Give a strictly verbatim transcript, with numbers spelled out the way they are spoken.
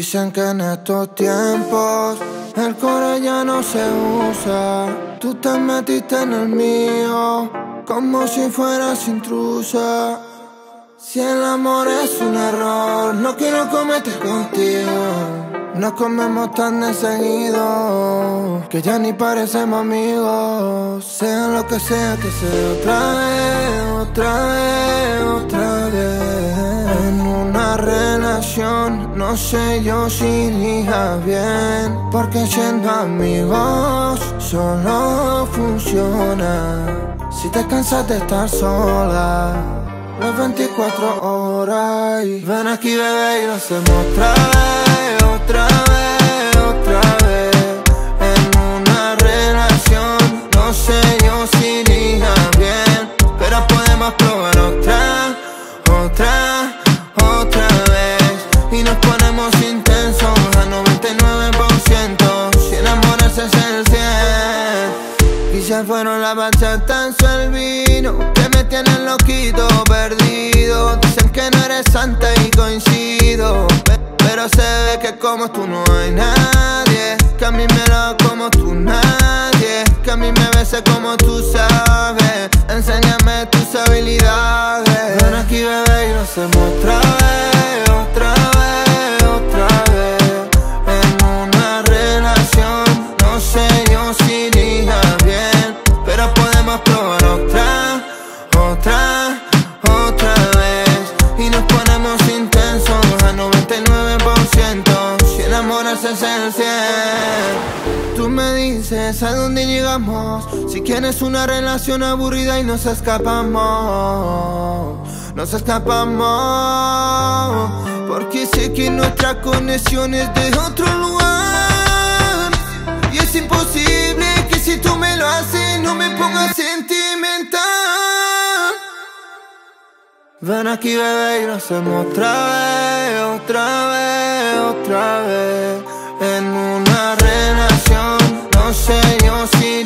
Dicen que en estos tiempos el core ya no se usa. Tú te metiste en el mío como si fueras intrusa. Si el amor es un error, no quiero cometer contigo. Nos comemos tan de seguido que ya ni parecemos amigos. Sea lo que sea que sea, otra vez, otra vez, otra vez. En una relación no sé yo si iría bien, porque siendo amigos solo funciona si te cansas de estar sola las veinticuatro horas. Y ven aquí, bebé, y lo hacemos otra vez, otra vez, otra vez. En una relación no sé yo si iría bien, pero podemos probar otra, otra, otra vez. Y nos ponemos intensos al noventa y nueve por ciento. Si enamorarse es el cien. Y se fueron la bachata, el vino que me tienen loquito, perdido. Dicen que no eres santa y coincido, pero se ve que como tú no hay nadie, que a mí me lo haga como tú nadie, que a mí me bese como tú sabes. Enséñame tus habilidades. Ven aquí, bebé, y lo hacemos otra vez, otra vez, otra vez. En una relación no sé yo si iría bien, pero podemos probar otra, otra, otra vez. Y nos ponemos intensos al noventa y nueve por ciento. Si enamorarse es el cien. Tú me dices a dónde llegamos, si quieres una relación aburrida y nos escapamos, nos escapamos. Porque sé que nuestra conexión es de otro lugar, y es imposible que si tú me lo haces no me pongas sentimental. Ven aquí, bebé, y lo hacemos otra vez, otra vez, otra vez. En una relación no sé yo si